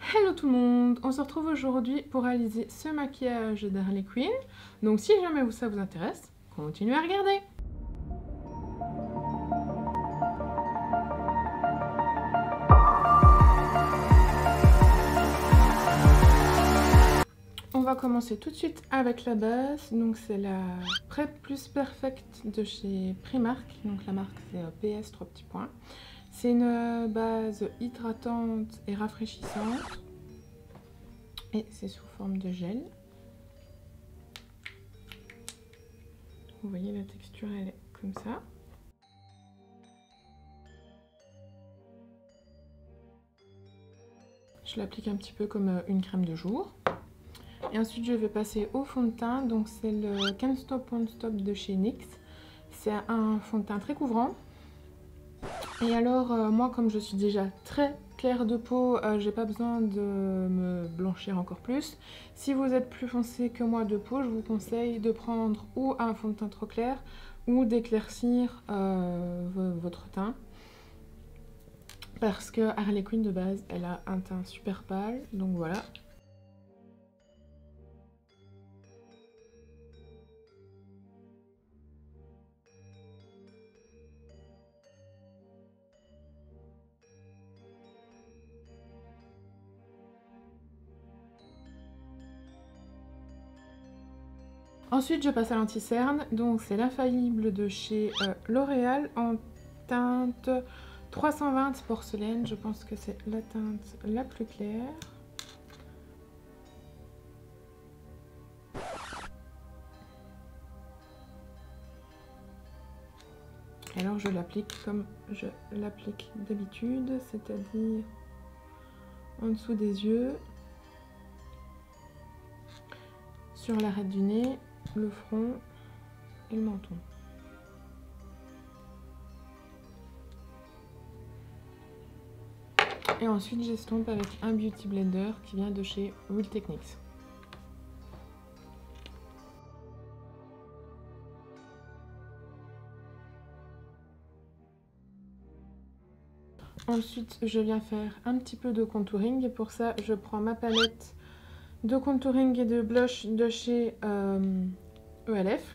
Hello tout le monde, on se retrouve aujourd'hui pour réaliser ce maquillage d'Harley Quinn. Donc si jamais ça vous intéresse, continuez à regarder. On va commencer tout de suite avec la base. Donc c'est la Prep Plus Perfect de chez Primark. Donc la marque c'est PS 3 petits points. C'est une base hydratante et rafraîchissante. Et c'est sous forme de gel. Vous voyez la texture, elle est comme ça. Je l'applique un petit peu comme une crème de jour. Et ensuite je vais passer au fond de teint. Donc c'est le Can't Stop Won't Stop de chez NYX. C'est un fond de teint très couvrant. Et alors moi comme je suis déjà très claire de peau, j'ai pas besoin de me blanchir encore plus. Si vous êtes plus foncé que moi de peau, je vous conseille de prendre ou un fond de teint trop clair ou d'éclaircir votre teint. Parce que Harley Quinn de base, elle a un teint super pâle, donc voilà. Ensuite, je passe à l'anti-cerne. Donc, c'est l'infaillible de chez L'Oréal en teinte 320 porcelaine. Je pense que c'est la teinte la plus claire. Alors, je l'applique comme je l'applique d'habitude, c'est-à-dire en dessous des yeux, sur l'arête du nez, le front et le menton. Et ensuite j'estompe avec un Beauty Blender qui vient de chez Real Techniques. Ensuite je viens faire un petit peu de contouring et pour ça je prends ma palette de contouring et de blush de chez ELF.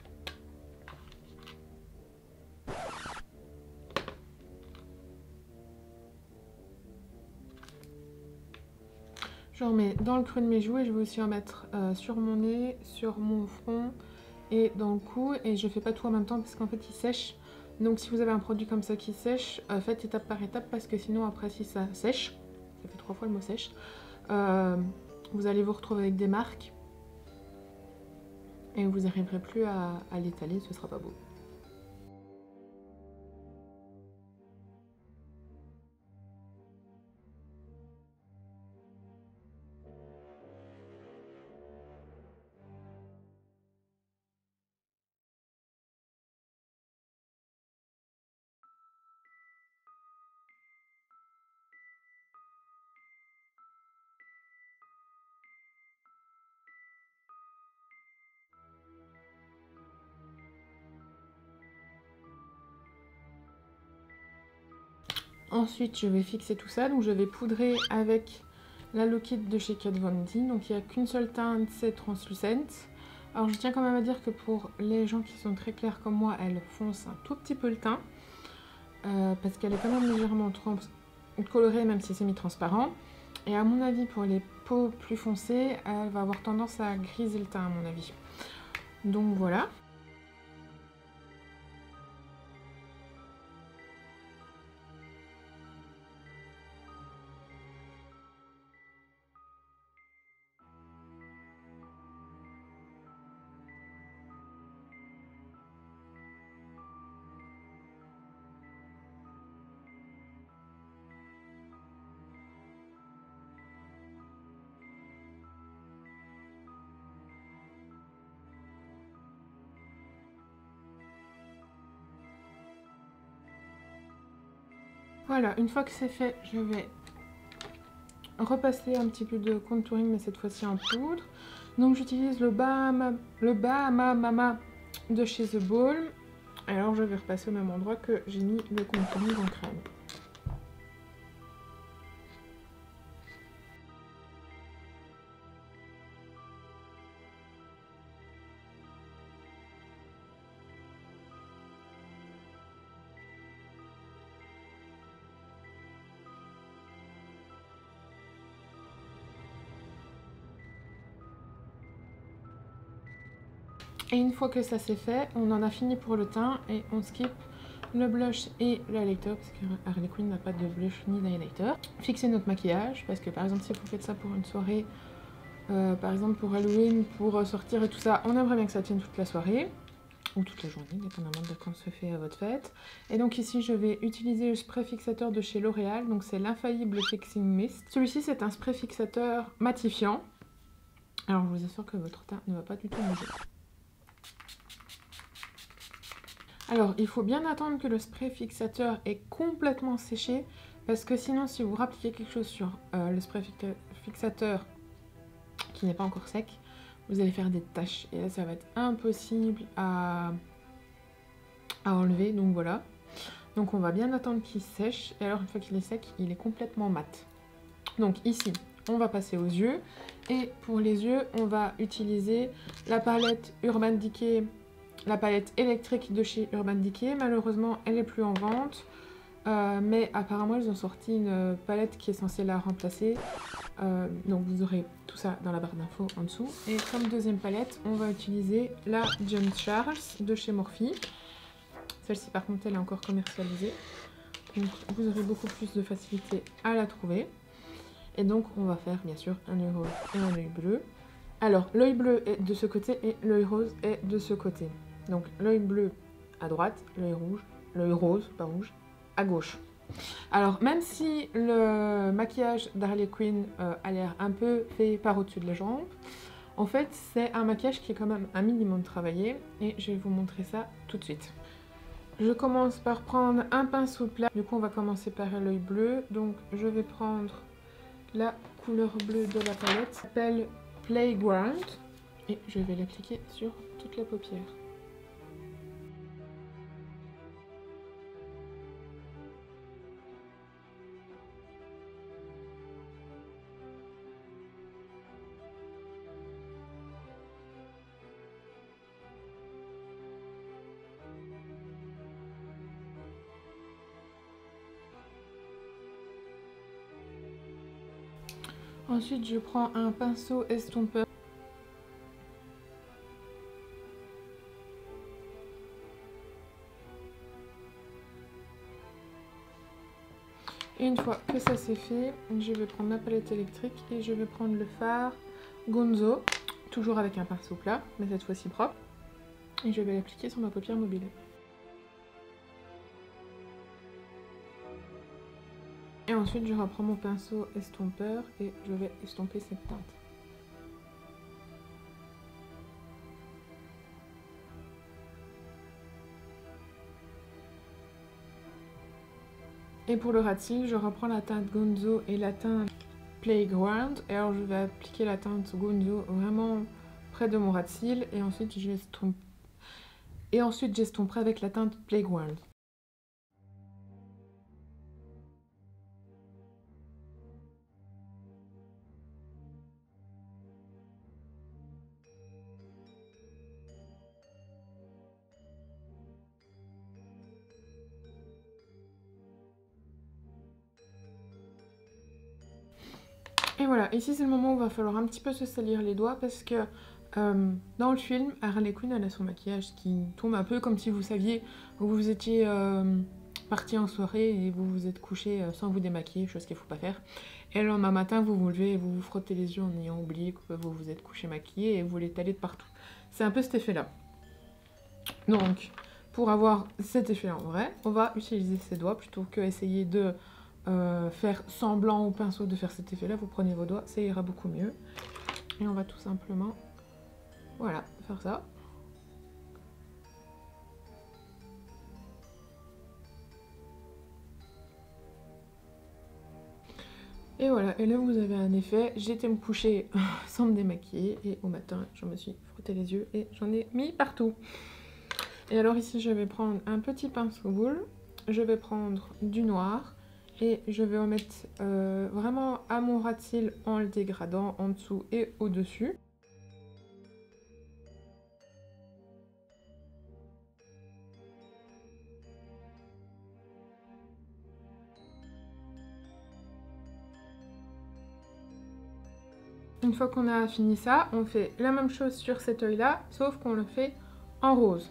Je remets dans le creux de mes joues et je vais aussi en mettre sur mon nez, sur mon front et dans le cou. Et je fais pas tout en même temps parce qu'en fait il sèche. Donc si vous avez un produit comme ça qui sèche, faites étape par étape parce que sinon après si ça sèche, ça fait 3 fois le mot sèche, vous allez vous retrouver avec des marques et vous n'arriverez plus à l'étaler, ce sera pas beau. Ensuite, je vais fixer tout ça. Donc, je vais poudrer avec la Look It de chez Kat Von D. Donc, il n'y a qu'une seule teinte, c'est Translucent. Alors, je tiens quand même à dire que pour les gens qui sont très clairs comme moi, elle fonce un tout petit peu le teint. Parce qu'elle est quand même légèrement colorée, même si c'est mi-transparent. Et à mon avis, pour les peaux plus foncées, elle va avoir tendance à griser le teint, à mon avis. Donc, voilà. Voilà, une fois que c'est fait, je vais repasser un petit peu de contouring, mais cette fois-ci en poudre. Donc j'utilise le Bahama Mama de chez The Balm. Alors je vais repasser au même endroit que j'ai mis le contouring en crème. Et une fois que ça c'est fait, on en a fini pour le teint et on skip le blush et l'highlighter parce que Harley Quinn n'a pas de blush ni d'highlighter. Fixer notre maquillage parce que par exemple si vous faites ça pour une soirée, par exemple pour Halloween, pour sortir et tout ça, on aimerait bien que ça tienne toute la soirée ou toute la journée, dépendamment de quand se fait votre fête. Et donc ici je vais utiliser le spray fixateur de chez L'Oréal, donc c'est l'Infaillible Fixing Mist. Celui-ci c'est un spray fixateur matifiant. Alors je vous assure que votre teint ne va pas du tout bouger. Alors il faut bien attendre que le spray fixateur est complètement séché, parce que sinon si vous rappliquez quelque chose sur le spray fixateur qui n'est pas encore sec, vous allez faire des taches et là ça va être impossible à enlever, donc voilà. Donc on va bien attendre qu'il sèche et alors une fois qu'il est sec, il est complètement mat. Donc ici, on va passer aux yeux et pour les yeux, on va utiliser la palette Urban Decay, la palette électrique de chez Urban Decay. Malheureusement, elle n'est plus en vente, mais apparemment ils ont sorti une palette qui est censée la remplacer. Donc vous aurez tout ça dans la barre d'infos en dessous. Et comme deuxième palette, on va utiliser la John Charles de chez Morphe. Celle-ci par contre elle est encore commercialisée, donc vous aurez beaucoup plus de facilité à la trouver. Et donc on va faire bien sûr un œil rose et un œil bleu. Alors l'œil bleu est de ce côté et l'œil rose est de ce côté. Donc l'œil bleu à droite, l'œil rose, pas rouge, à gauche. Alors même si le maquillage d'Harley Quinn a l'air un peu fait par au-dessus de la jambe, en fait c'est un maquillage qui est quand même un minimum travaillé et je vais vous montrer ça tout de suite. Je commence par prendre un pinceau plat, du coup on va commencer par l'œil bleu, donc je vais prendre la couleur bleue de la palette, qui s'appelle Playground, et je vais l'appliquer sur toute la paupière. Ensuite, je prends un pinceau estompeur. Et une fois que ça c'est fait, je vais prendre ma palette électrique et je vais prendre le fard Gonzo, toujours avec un pinceau plat, mais cette fois-ci propre. Et je vais l'appliquer sur ma paupière mobile. Et ensuite, je reprends mon pinceau estompeur et je vais estomper cette teinte. Et pour le ras de cils, je reprends la teinte Gonzo et la teinte Playground. Et alors, je vais appliquer la teinte Gonzo vraiment près de mon ras de cils et ensuite, j'estomperai avec la teinte Playground. Et voilà, ici c'est le moment où il va falloir un petit peu se salir les doigts parce que dans le film, Harley Quinn elle a son maquillage qui tombe un peu comme si vous saviez que vous étiez parti en soirée et vous vous êtes couché sans vous démaquiller, chose qu'il ne faut pas faire. Et le lendemain matin, vous vous levez et vous vous frottez les yeux en ayant oublié que vous vous êtes couché maquillé et vous l'étalez de partout. C'est un peu cet effet-là. Donc, pour avoir cet effet en vrai, on va utiliser ses doigts plutôt que essayer de faire semblant au pinceau de faire cet effet là, vous prenez vos doigts, ça ira beaucoup mieux. Et on va tout simplement, voilà, faire ça. Et voilà, et là vous avez un effet, j'étais me coucher sans me démaquiller et au matin je me suis frotté les yeux et j'en ai mis partout. Et alors ici je vais prendre un petit pinceau boule, je vais prendre du noir. Et je vais en mettre vraiment à mon ras de cils en le dégradant en dessous et au-dessus. Une fois qu'on a fini ça, on fait la même chose sur cet œil-là, sauf qu'on le fait en rose.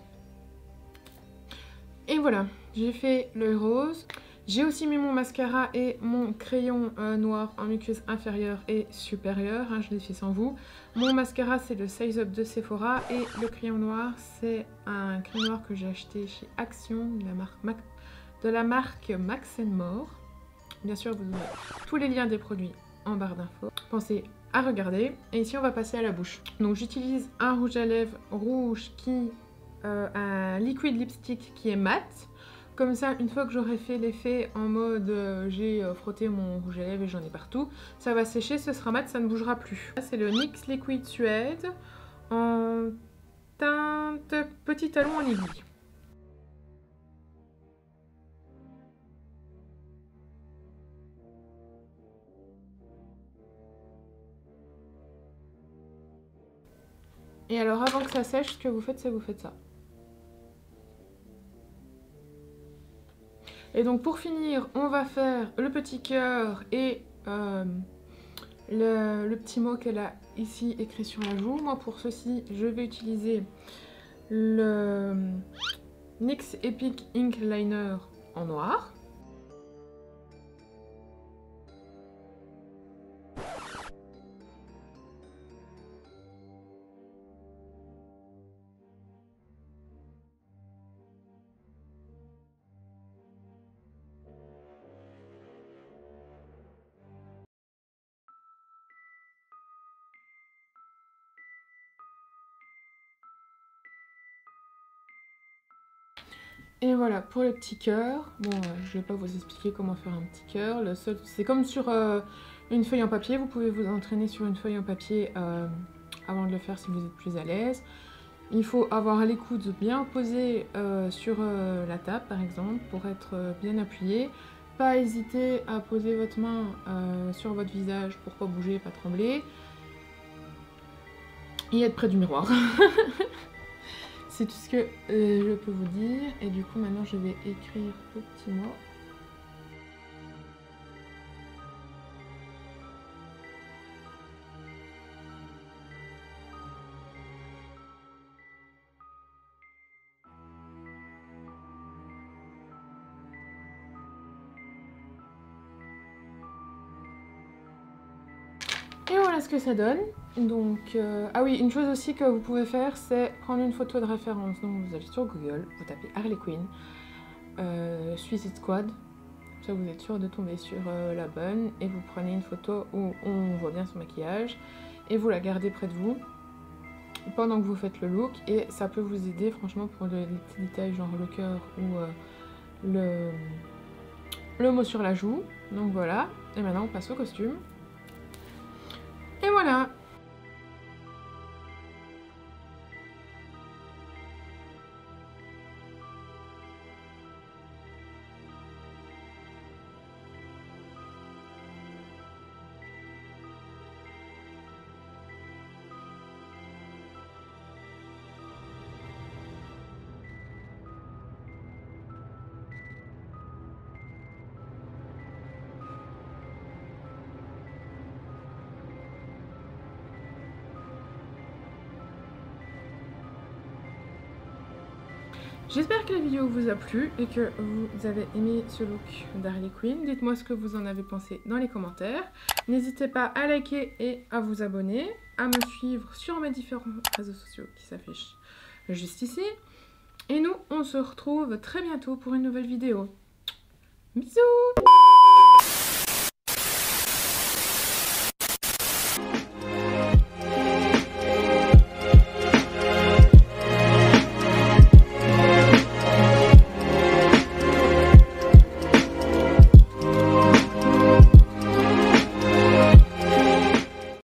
Et voilà, j'ai fait le rose. J'ai aussi mis mon mascara et mon crayon noir en muqueuse inférieure et supérieure. Hein, je l'ai fait sans vous. Mon mascara, c'est le Size Up de Sephora. Et le crayon noir, c'est un crayon noir que j'ai acheté chez Action de la marque Max More. Bien sûr, vous aurez tous les liens des produits en barre d'infos. Pensez à regarder. Et ici, on va passer à la bouche. Donc, j'utilise un rouge à lèvres rouge un liquid lipstick qui est mat. Comme ça, une fois que j'aurai fait l'effet en mode j'ai frotté mon rouge à lèvres et j'en ai partout, ça va sécher, ce sera mat, ça ne bougera plus. C'est le NYX Liquid Suede en teinte petit talon en aiguille. Et alors avant que ça sèche, ce que vous faites, c'est vous faites ça. Et donc pour finir, on va faire le petit cœur et le petit mot qu'elle a ici écrit sur la joue. Moi pour ceci, je vais utiliser le NYX Epic Ink Liner en noir. Et voilà pour le petit cœur. Bon, je vais pas vous expliquer comment faire un petit cœur. Le seul, c'est comme sur une feuille en papier. Vous pouvez vous entraîner sur une feuille en papier avant de le faire si vous êtes plus à l'aise. Il faut avoir les coudes bien posés sur la table par exemple pour être bien appuyé. Pas hésiter à poser votre main sur votre visage pour pas bouger, pas trembler. Et être près du miroir. C'est tout ce que je peux vous dire. Et du coup, maintenant, je vais écrire le petit mot. Et voilà ce que ça donne. Donc, ah oui, une chose aussi que vous pouvez faire, c'est prendre une photo de référence. Donc, vous allez sur Google, vous tapez Harley Quinn, Suicide Squad. Ça, vous êtes sûr de tomber sur la bonne. Et vous prenez une photo où on voit bien son maquillage. Et vous la gardez près de vous pendant que vous faites le look. Et ça peut vous aider, franchement, pour les petits détails, genre le cœur ou le mot sur la joue. Donc, voilà. Et maintenant, on passe au costume. Et voilà. J'espère que la vidéo vous a plu et que vous avez aimé ce look d'Harley Quinn. Dites-moi ce que vous en avez pensé dans les commentaires. N'hésitez pas à liker et à vous abonner, à me suivre sur mes différents réseaux sociaux qui s'affichent juste ici. Et nous, on se retrouve très bientôt pour une nouvelle vidéo. Bisous!